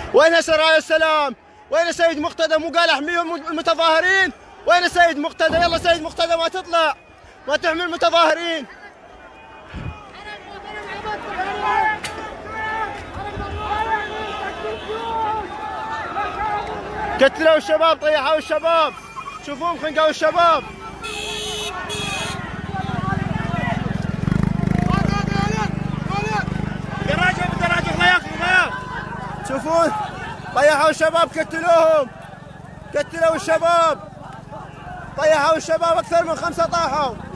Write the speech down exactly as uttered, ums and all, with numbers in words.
وين سرايا السلام؟ وين سيد مقتدى؟ مو قال احميهم المتظاهرين؟ وين سيد مقتدى؟ يلا سيد مقتدى ما تطلع، ما تحمي المتظاهرين. قتلوا الشباب، طيحوا الشباب، شوفوهم خنقوا الشباب. دراجة بدراجة ما ياخذوا ما ياخذوا. شوفون طيحوا الشباب، قتلوهم، قتلوا الشباب، طيحوا الشباب، أكثر من خمسة طاحوا.